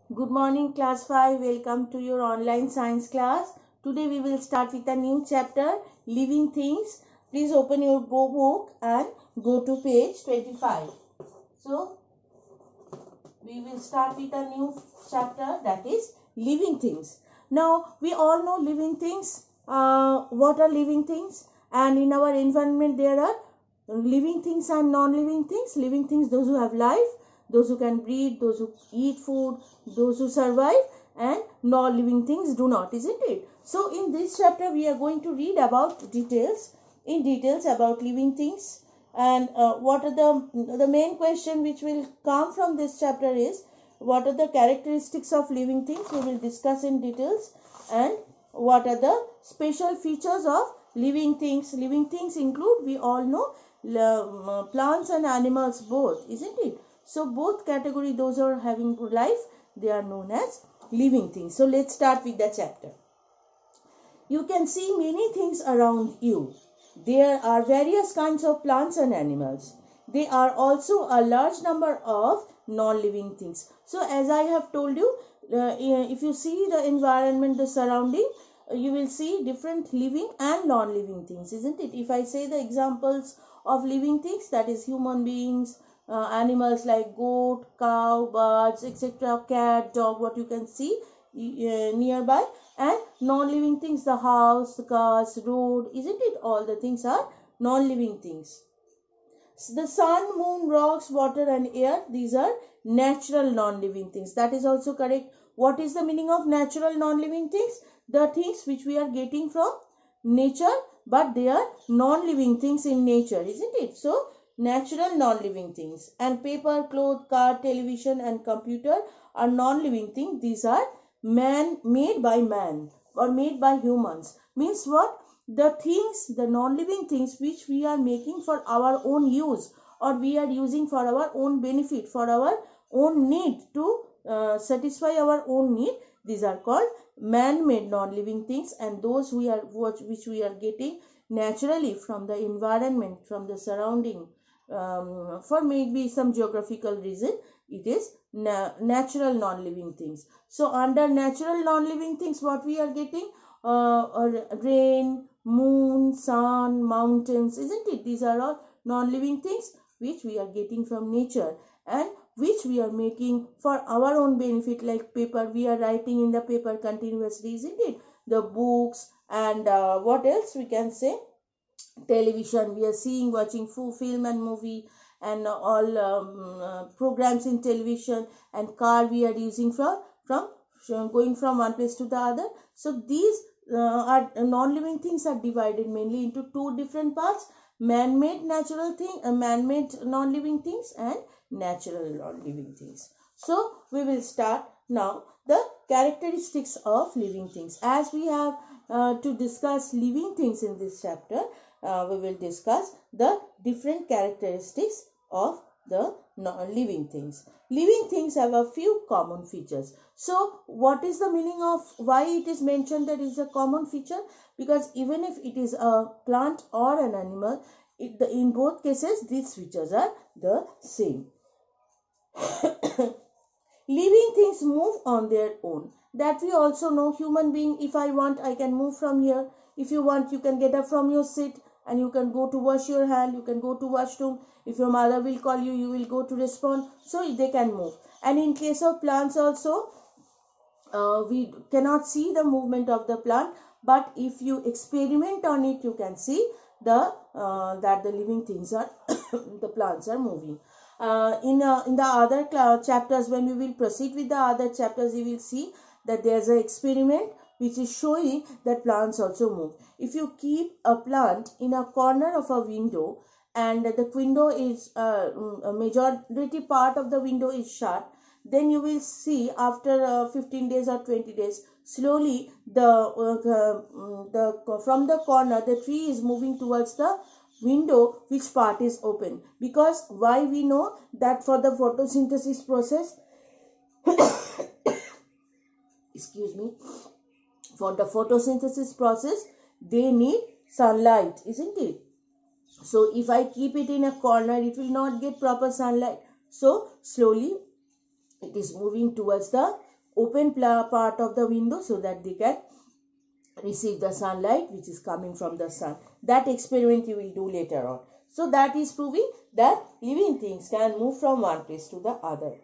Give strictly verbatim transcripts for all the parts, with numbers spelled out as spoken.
Good morning, class five. Welcome to your online science class. Today we will start with a new chapter, living things. Please open your book and go to page twenty-five. So, we will start with a new chapter, that is living things. Now, we all know living things. Uh, what are living things? And in our environment, there are living things and non-living things. Living things, those who have life, those who can breathe, those who eat food, those who survive, and non-living things do not, isn't it? So in this chapter we are going to read about details, in details about living things, and uh, what are the the main question which will come from this chapter is what are the characteristics of living things. We will discuss in details, and what are the special features of living things. Living things include, we all know, plants and animals both, isn't it? So both category, those are having life, they are known as living things. So let's start with the chapter. You can see many things around you. There are various kinds of plants and animals. There are also a large number of non-living things. So as I have told you, uh, if you see the environment, the surrounding, uh, you will see different living and non-living things, isn't it? If I say the examples of living things, that is human beings, uh, animals like goat, cow, birds, et cetera, cat, dog, what you can see uh, nearby, and non-living things, the house, the cars, road, isn't it? All the things are non-living things. The sun, moon, rocks, water and air, these are natural non-living things. That is also correct. What is the meaning of natural non-living things? The things which we are getting from nature, but they are non-living things in nature, isn't it? So natural non-living things. And paper, cloth, car, television and computer are non-living things. These are man made by man or made by humans. Means what? The things, the non-living things which we are making for our own use, or we are using for our own benefit, for our own need, to uh, satisfy our own need, these are called man-made non-living things. And those we are which we are getting naturally from the environment, from the surrounding, um, for maybe some geographical reason, it is na natural non-living things. So under natural non-living things, what we are getting? Uh, rain, moon, sun, mountains, isn't it? These are all non-living things which we are getting from nature and which we are making for our own benefit. Like paper, we are writing in the paper continuously, isn't it? The books and uh, what else we can say? Television, we are seeing, watching full film and movie and all um, uh, programs in television. And car, we are using from from going from one place to the other. So these uh, are non-living things are divided mainly into two different parts: man-made natural thing, uh, man-made non-living things, and natural non-living things. So we will start now the characteristics of living things. As we have uh, to discuss living things in this chapter, uh, we will discuss the different characteristics of the non-living things. Living things have a few common features. So what is the meaning of why it is mentioned that it is a common feature? Because even if it is a plant or an animal, it, the, in both cases these features are the same. Living things move on their own. That we also know. Human being, if I want, I can move from here. If you want, you can get up from your seat and you can go to wash your hand, you can go to washroom. If your mother will call you, you will go to respond. So they can move. And in case of plants also, uh, we cannot see the movement of the plant, but if you experiment on it, you can see the uh, that the living things are the plants are moving. Uh, in uh, in the other chapters, when we will proceed with the other chapters, you will see that there's an experiment which is showing that plants also move. If you keep a plant in a corner of a window and the window is uh, a majority part of the window is shut, then you will see after uh, fifteen days or twenty days, slowly the, uh, the the from the corner the tree is moving towards the window which part is open. Because why we know that? For the photosynthesis process excuse me for the photosynthesis process, they need sunlight, isn't it? So if I keep it in a corner, it will not get proper sunlight. So slowly it is moving towards the open part of the window so that they can receive the sunlight which is coming from the sun. That experiment you will do later on. So that is proving that living things can move from one place to the other.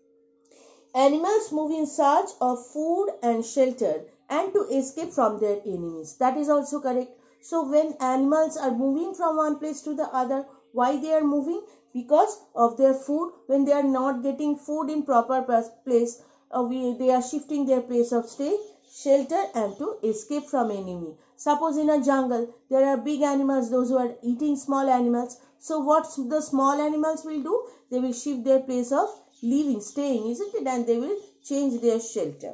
Animals move in search of food and shelter and to escape from their enemies. That is also correct. So when animals are moving from one place to the other, why they are moving? Because of their food. When they are not getting food in proper place, uh, we, they are shifting their place of stay, shelter, and to escape from enemy. Suppose in a jungle, there are big animals, those who are eating small animals. So what the small animals will do? They will shift their place of living, staying, isn't it? And they will change their shelter.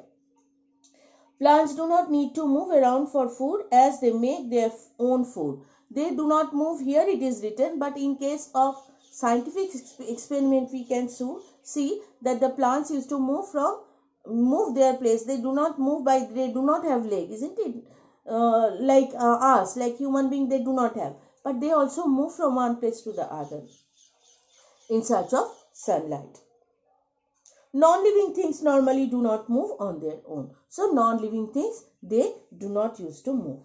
Plants do not need to move around for food as they make their own food. They do not move, here it is written, but in case of scientific experiment we can see that the plants used to move from, move their place. They do not move by, they do not have leg, isn't it? Uh, like uh, us, like human being, they do not have. But they also move from one place to the other in search of sunlight. Non-living things normally do not move on their own. So non-living things, they do not use to move.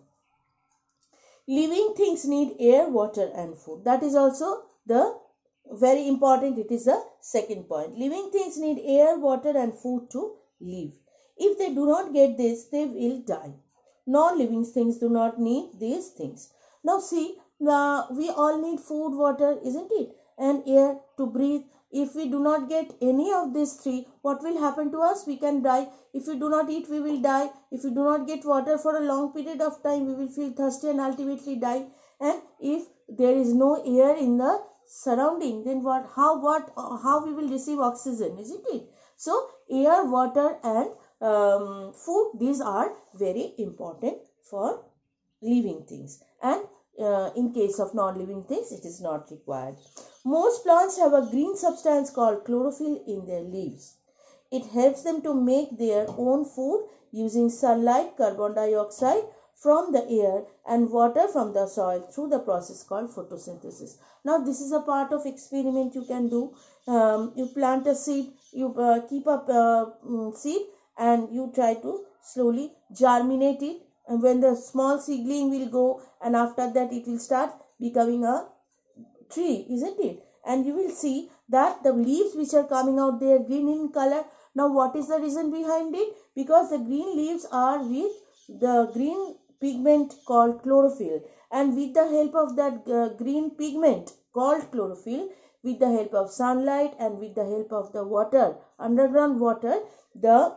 Living things need air, water and food. That is also the very important. It is the second point. Living things need air, water and food to live. If they do not get this, they will die. Non-living things do not need these things. Now see, uh, we all need food, water, isn't it? And air to breathe. If we do not get any of these three, what will happen to us? We can die. If we do not eat, we will die. If we do not get water for a long period of time, we will feel thirsty and ultimately die. And if there is no air in the surrounding, then what? How what? How we will receive oxygen, isn't it? So air, water, and um, food. These are very important for living things. And uh, in case of non-living things, it is not required. Most plants have a green substance called chlorophyll in their leaves. It helps them to make their own food using sunlight, carbon dioxide from the air and water from the soil through the process called photosynthesis. Now this is a part of experiment you can do. Um, you plant a seed, you uh, keep up a uh, seed and you try to slowly germinate it, and when the small seedling will go, and after that it will start becoming a tree, isn't it? And you will see that the leaves which are coming out, they are green in color. Now what is the reason behind it? Because the green leaves are with the green pigment called chlorophyll, and with the help of that uh, green pigment called chlorophyll, with the help of sunlight and with the help of the water, underground water, the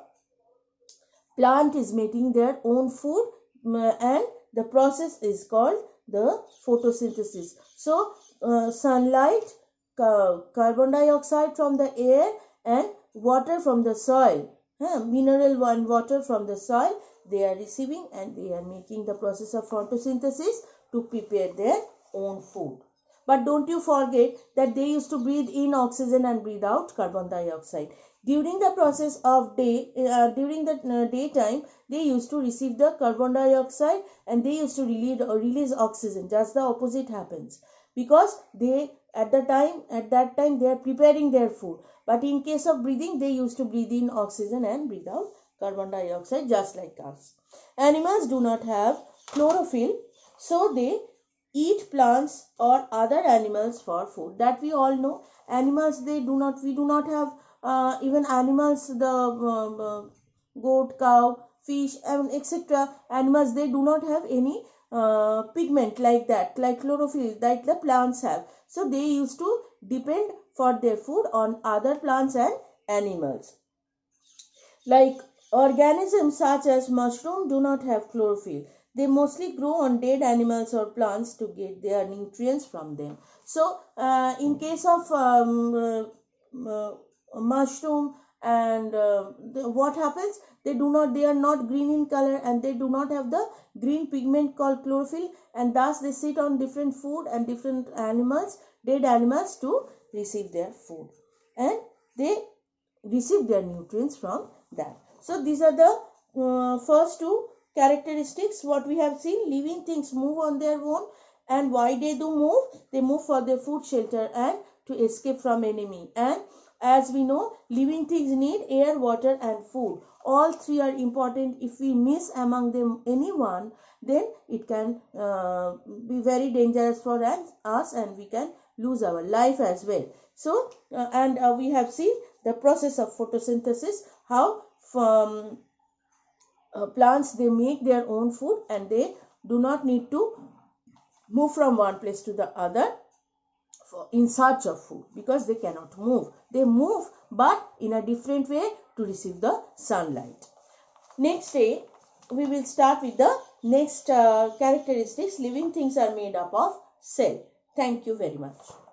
plant is making their own food, and the process is called the photosynthesis. So uh, sunlight, ca carbon dioxide from the air and water from the soil, huh? mineral and water from the soil, they are receiving and they are making the process of photosynthesis to prepare their own food. But don't you forget that they used to breathe in oxygen and breathe out carbon dioxide. During the process of day, uh, during the uh, daytime, they used to receive the carbon dioxide and they used to release, uh, release oxygen. Just the opposite happens, because they at the time at that time they are preparing their food. But in case of breathing, they used to breathe in oxygen and breathe out carbon dioxide, just like us. Animals do not have chlorophyll, so they eat plants or other animals for food. That we all know. Animals, they do not, we do not have uh, even animals, the uh, uh, goat, cow, fish, and et cetera. Animals, they do not have any uh, pigment like that, like chlorophyll that the plants have. So they used to depend for their food on other plants and animals. Like organisms such as mushroom do not have chlorophyll. They mostly grow on dead animals or plants to get their nutrients from them. So uh, in case of um, uh, uh, mushroom and uh, the, what happens, they do not, they are not green in color and they do not have the green pigment called chlorophyll, and thus they sit on different food and different animals, dead animals, to receive their food, and they receive their nutrients from that. So these are the uh, first two characteristics what we have seen. Living things move on their own, and why they do move? They move for their food, shelter, and to escape from enemy. And as we know, living things need air, water and food. All three are important. If we miss among them anyone, then it can uh, be very dangerous for us and we can lose our life as well. So, uh, and uh, we have seen the process of photosynthesis, how from uh, plants, they make their own food and they do not need to move from one place to the other for, in search of food, because they cannot move. They move but in a different way to receive the sunlight. Next day, we will start with the next uh, characteristics. Living things are made up of cell. Thank you very much.